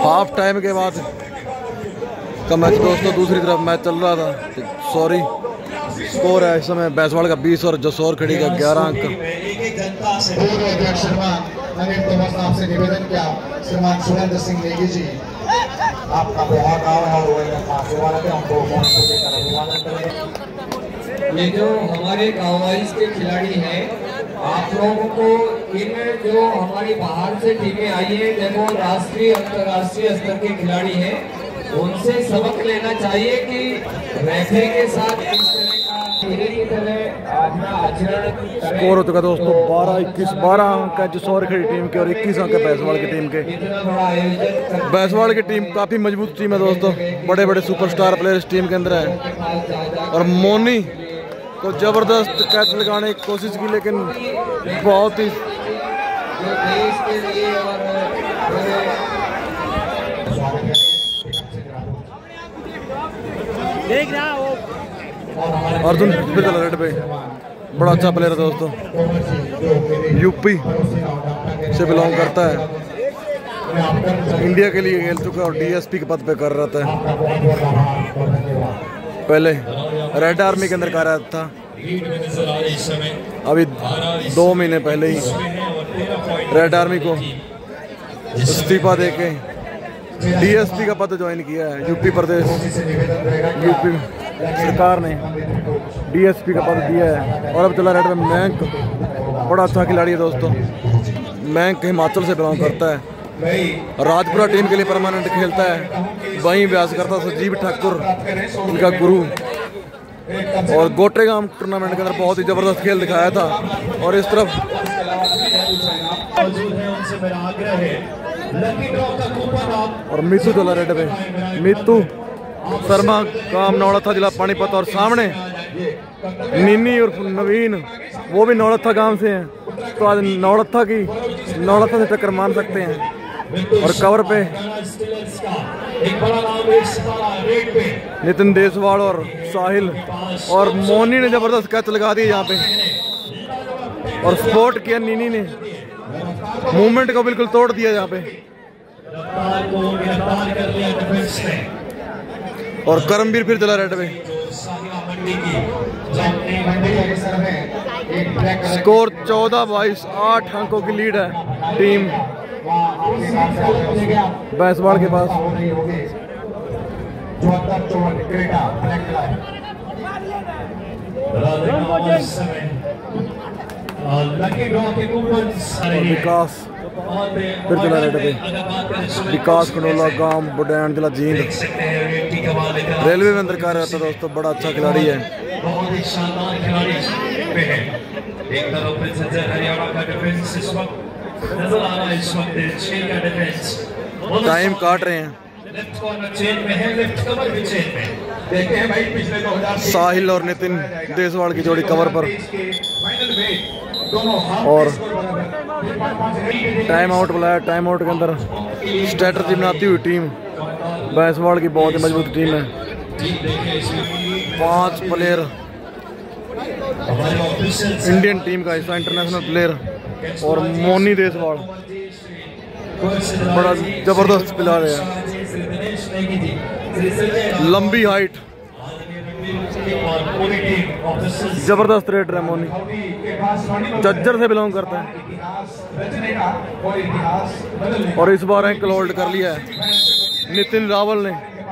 Half time के बाद का मैच दोस्तों, दूसरी तरफ मैच चल रहा था। तो सॉरी, स्कोर है इस समय बैसवाड़ का 20 और जसौर खड़ी का 11 अंक। आपसे निवेदन किया श्रीमान सुरेंद्र सिंह नेगी जी, आपका बहुत और ये जो हमारे गाँव वाइज के खिलाड़ी हैं, आप लोगों को इन जो हमारी बाहर से टीमें आई है, देखो राष्ट्रीय अंतर्राष्ट्रीय स्तर के खिलाड़ी हैं, उनसे सबक लेना चाहिए कि रेफरी के साथ इस तरह का धीरे की तरह अपना आचरण। स्कोर हो चुका दोस्तों 12-21, 12 अंक है जसौर खड़ी टीम के और 21 अंक है बैसवाड़ की टीम के। बैसवाड़ की टीम काफी मजबूत टीम है दोस्तों, बड़े बड़े सुपरस्टार प्लेयर इस टीम के अंदर है। और मोनी को जबरदस्त कैच लगाने की कोशिश की, लेकिन बहुत ही अर्जुन रेड पे बड़ा अच्छा प्लेयर है दोस्तों, यूपी से बिलोंग करता है, इंडिया के लिए खेल चुका और डीएसपी के पद पे कर रहा था। पहले रेड आर्मी के अंदर कार्यरत था, अभी 2 महीने पहले ही रेड आर्मी को इस्तीफा देके डीएसपी का पद ज्वाइन किया है। यूपी प्रदेश, यूपी सरकार ने डीएसपी का पद दिया है और अब चला रेड में मैंक, बड़ा अच्छा खिलाड़ी है दोस्तों। मैंक हिमाचल से बिलोंग करता है, राजपुरा टीम के लिए परमानेंट खेलता है, वहीं अभ्यास करता संजीव ठाकुर इनका गुरु। और गोटेगांव टूर्नामेंट के अंदर बहुत ही जबरदस्त खेल दिखाया था। और इस तरफ और मितू चला रेड पे, मितू शर्मा काम नौलथा जिला पानीपत, और सामने निन्नी और नवीन वो भी नौलथा गांव से हैं, तो आज नौलथा से टक्कर मान सकते हैं। और कवर पे नितिन देसवाड़ और साहिल और मोनी ने जबरदस्त कैच लगा दिया यहाँ पे, और स्पोर्ट किया नीनी ने, मूवमेंट को बिल्कुल तोड़ दिया यहाँ पे। और करमवीर फिर चला रेड पे। स्कोर 14-22, 8 अंकों की लीड है टीम बैसवाड़ के पास। विकास फिर चला रेड पे, विकास खंडोला गांव बुडैन जिला जींद, रेलवे में अंदर कार्य रहता है दोस्तों, बड़ा अच्छा खिलाड़ी है। बहुत ही शानदार खिलाड़ी पे है। एक तरफ प्रिंसेस हरियाणा का डिफेंस इस वक्त नजर आ रहा है, इस वक्त चेन का डिफेंस टाइम काट रहे हैं। लेफ्ट कॉर्नर चेन में है, लेफ्ट कवर भी चेन में। देखे हैं भाई पिछले 2000 साहिल और नितिन देसवाड़ की जोड़ी कवर पर, और टाइम आउट बुलाया। टाइम आउट के अंदर स्ट्रैटेजी बनाती हुई टीम बैसवाड़ की बहुत ही मजबूत टीम है। 5 प्लेयर इंडियन टीम का हिस्सा, इंटरनेशनल प्लेयर, और मोनी देसवाड़ बड़ा जबरदस्त प्लेयर है, लंबी हाइट, जबरदस्त रेडर है मोनी, जज्जर से बिलोंग करता है और इस बार रैंक होल्ड कर लिया है नितिन रावल ने।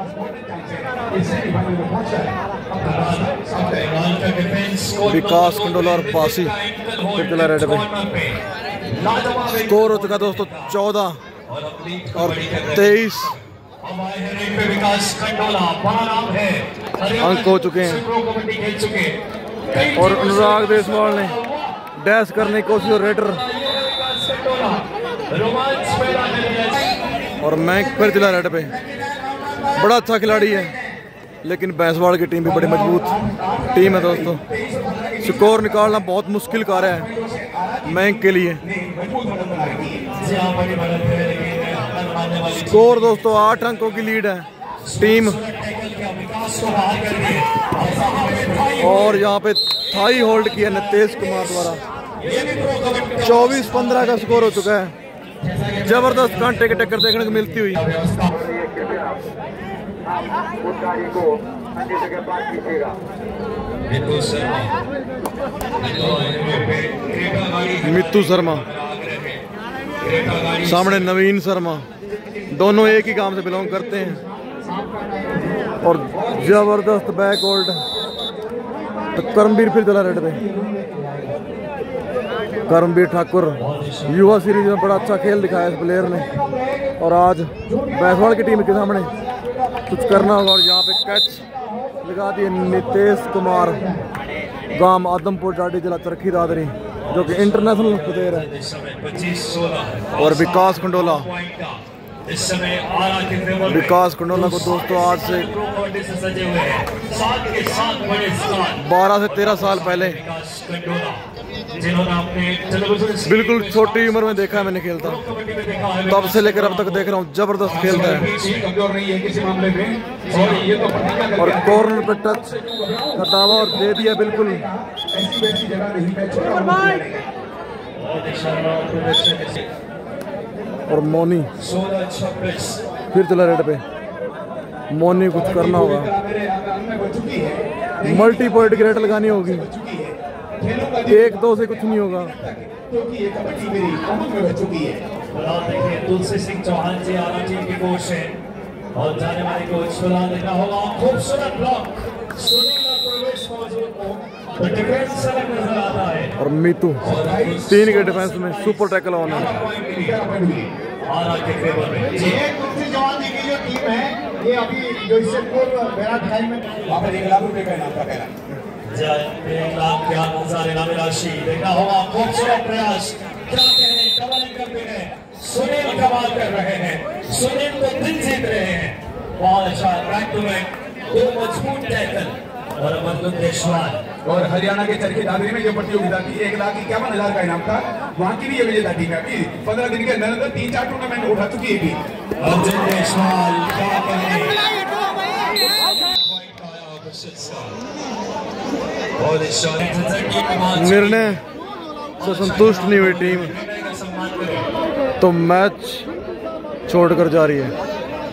विकास खंडोला और बासी फिर चला रेड पे। स्कोर हो चुका दोस्तों 14 और 23 अंक हो चुके हैं। और अनुराग देसवाल ने डैश करने की कोशिश, और रेडर और मैंक फिर चला रेड पे। बड़ा अच्छा खिलाड़ी है, लेकिन बैसवाड़ की टीम भी बड़ी मजबूत टीम है दोस्तों। स्कोर निकालना बहुत मुश्किल कार्य है मैंक के लिए। स्कोर दोस्तों 8 अंकों की लीड है टीम, और यहाँ पे थाई होल्ड किया नितेश कुमार द्वारा। 24-15 का स्कोर हो चुका है। जबरदस्त कांटे की टक्कर देखने को मिलती हुई। मित्तू शर्मा, सामने नवीन शर्मा, दोनों एक ही गांव से बिलोंग करते हैं। और जबरदस्त बैक होल्ड, तो कर्मवीर फिर चला रेड पे। कर्मवीर ठाकुर युवा सीरीज में बड़ा अच्छा खेल दिखाया इस प्लेयर ने, और आज बैसवाल की टीम के सामने कुछ करना होगा। और यहाँ पे कैच लगा दिए नितेश कुमार, गांव आदमपुर जाडी, जिला चरखी दादरी, जो कि इंटरनेशनल प्लेयर है। और विकास खंडोला, विकास खंडोला को दोस्तों आज से 12 से 13 साल पहले बिल्कुल छोटी उम्र में देखा है मैंने खेलता, तब से लेकर अब तक देख रहा हूँ, जबरदस्त खेलता है। और कॉर्नर पे टच का दावा और दे दिया बिल्कुल। और मोनी फिर चला रेड पे, मोनी कुछ करना होगा, मल्टी पॉइंट की रेड लगानी होगी, 1-2 से कुछ नहीं होगा। तुलसी सिंह चौहान जी आरा टीम के कोच हैं, और जाने वाले कोच फिलहाल देखना होगा। खूबसूरत ब्लॉक, प्रवेश मौजूद हो, डिफेंस अलग नजर आता है। और मीतू 3 के डिफेंस में सुपर टैकल होना। आरा के फेवर में दूसरी जवान की जो टीम है, ये अभी जो इससे पूर्व मेरा ख्याल में वहाँ पर 1 लाख रुपए का इनाम था पहला। 1 लाख क्या नजारे नामी राशि देखना होगा। खूबसूरत प्रयास, क्या कहें, कमाल करते हैं सुनील, कमाल कर रहे हैं सुनील, तो दिल जीत रहे हैं। बहुत अच्छा बैक टू बैक, 2 मजबूत टैकल और अमरदुल देशवाल। और हरियाणा के चरखी दादरी में जो प्रतियोगिता थी 1,51,000 का इनाम था, वहाँ की भी ये विजेता टीम है। अभी 15 दिन के अंदर 3-4 टूर्नामेंट उठा चुकी है। अर्जुन देशवाल क्या कहें, निर्णय से संतुष्ट नहीं हुई टीम, तो मैच छोड़कर जा रही है।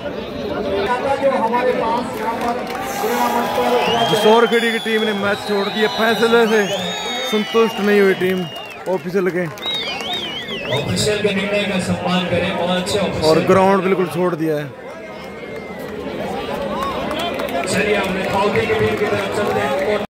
जसौरखेड़ी की टीम ने मैच छोड़ दिया, फैसले से संतुष्ट नहीं हुई टीम। ऑफिशियल के निर्णय का सम्मान करें, बहुत अच्छे और ग्राउंड बिल्कुल छोड़ दिया है। चलिए हमने की टीम की तरफ चलते हैं।